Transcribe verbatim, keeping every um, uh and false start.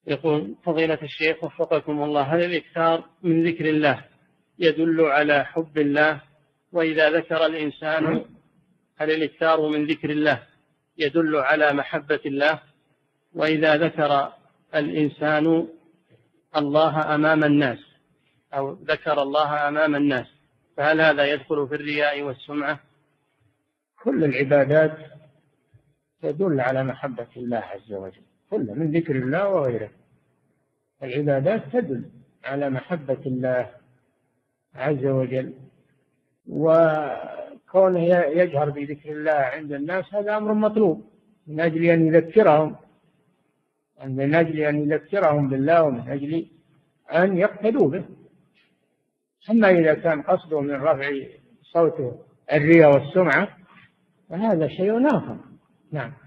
يقول فضيلة الشيخ وفقكم الله، هل الإكثار من ذكر الله يدل على حب الله؟ وإذا ذكر الإنسان هل الإكثار من ذكر الله يدل على محبة الله؟ وإذا ذكر الإنسان الله أمام الناس أو ذكر الله أمام الناس فهل هذا يدخل في الرياء والسمعة؟ كل العبادات تدل على محبة الله عز وجل، كل من ذكر الله وغيره. العبادات تدل على محبة الله عز وجل، وكونه يجهر بذكر الله عند الناس هذا أمر مطلوب من أجل أن يذكرهم من أجل أن يذكرهم بالله ومن أجل أن يقتدوا به. أما إذا كان قصده من رفع صوته الرياء والسمعة فهذا شيء آخر. نعم.